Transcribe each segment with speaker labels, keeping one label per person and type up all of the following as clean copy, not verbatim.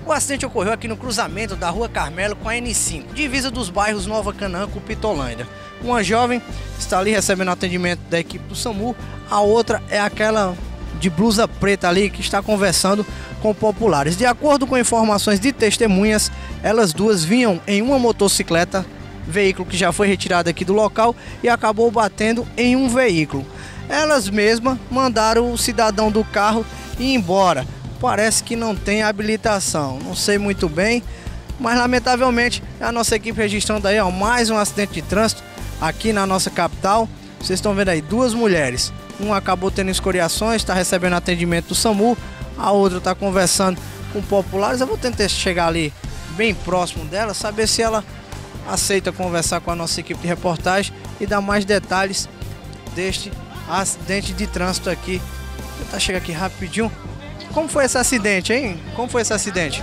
Speaker 1: O acidente ocorreu aqui no cruzamento da Rua Carmelo com a N5, divisa dos bairros Nova Canaã com Pitolândia. Uma jovem está ali recebendo atendimento da equipe do SAMU, a outra é aquela de blusa preta ali que está conversando com populares. De acordo com informações de testemunhas, elas duas vinham em uma motocicleta, veículo que já foi retirado aqui do local e acabou batendo em um veículo. Elas mesmas mandaram o cidadão do carro ir embora. Parece que não tem habilitação, não sei muito bem, mas lamentavelmente é a nossa equipe registrando aí mais um acidente de trânsito aqui na nossa capital. Vocês estão vendo aí duas mulheres, uma acabou tendo escoriações, está recebendo atendimento do SAMU, a outra está conversando com populares. Eu vou tentar chegar ali bem próximo dela, saber se ela aceita conversar com a nossa equipe de reportagem e dar mais detalhes deste acidente de trânsito aqui. Vou tentar chegar aqui rapidinho. Como foi esse acidente, hein? Como foi esse acidente?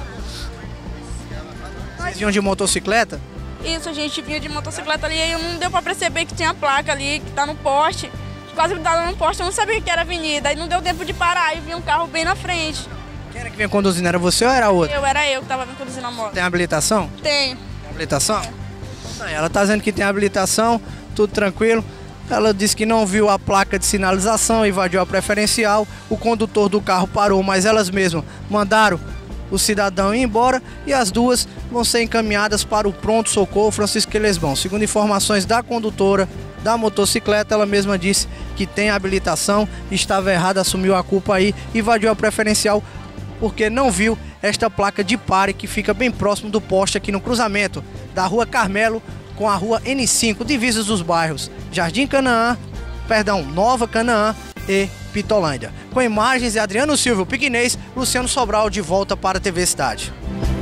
Speaker 1: Vocês vinham de motocicleta?
Speaker 2: Isso, a gente vinha de motocicleta ali e não deu pra perceber que tinha placa ali, que tá no poste. Quase grudada no poste, eu não sabia que era avenida. Aí não deu tempo de parar e vinha um carro bem na frente.
Speaker 1: Quem era que vinha conduzindo? Era você ou era a outra?
Speaker 2: Era eu que tava conduzindo a moto.
Speaker 1: Tem habilitação?
Speaker 2: Tenho.
Speaker 1: Tem habilitação? Ela tá dizendo que tem habilitação, tudo tranquilo. Ela disse que não viu a placa de sinalização, invadiu a preferencial. O condutor do carro parou, mas elas mesmas mandaram o cidadão ir embora e as duas vão ser encaminhadas para o pronto-socorro Francisco Elesbão. Segundo informações da condutora da motocicleta, ela mesma disse que tem habilitação, estava errada, assumiu a culpa aí, invadiu a preferencial porque não viu esta placa de pare que fica bem próximo do poste aqui no cruzamento da Rua Carmelo com a Rua N5, divisas dos bairros Nova Canaã e Pitolândia. Com imagens de Adriano Silva, Piquinês, Luciano Sobral de volta para a TV Cidade.